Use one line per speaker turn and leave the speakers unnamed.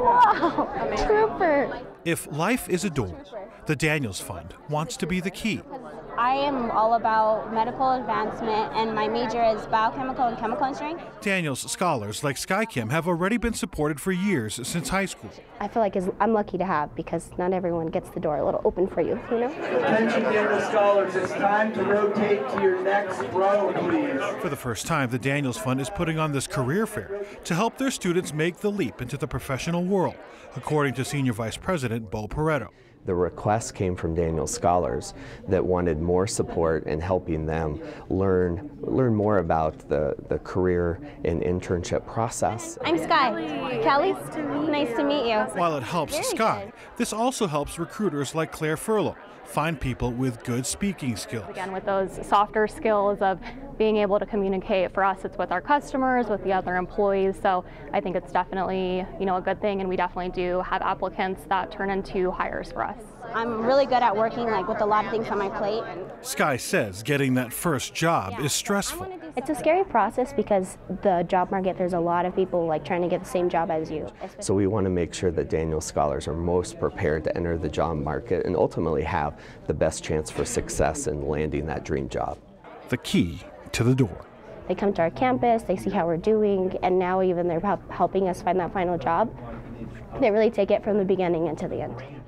Wow, trooper.
If life is a door, the Daniels Fund wants to be the key.
I am all about medical advancement, and my major is biochemical and chemical engineering.
Daniels scholars like Sky Kim have already been supported for years since high school.
I feel like I'm lucky to have, because not everyone gets the door a little open for you, you know?
Attention Daniels scholars, it's time to rotate to your next row, please.
For the first time, the Daniels Fund is putting on this career fair to help their students make the leap into the professional world, according to Senior Vice President Bo Pareto.
The request came from Daniels scholars that wanted more support in helping them learn more about the career and internship process.
I'm Sky. Kelly, nice to meet you.
While it helps Sky, this also helps recruiters like Claire Furlow find people with good speaking skills.
Again, with those softer skills of being able to communicate, for us it's with our customers, with the other employees, so I think it's definitely, you know, a good thing, and we definitely do have applicants that turn into hires for us.
I'm really good at working with a lot of things on my plate.
Sky says getting that first job is stressful.
It's a scary process because the job market, there's a lot of people trying to get the same job as you.
So we want to make sure that Daniels scholars are most prepared to enter the job market and ultimately have the best chance for success in landing that dream job.
The key to the door.
They come to our campus, they see how we're doing, and now even they're helping us find that final job. They really take it from the beginning into the end.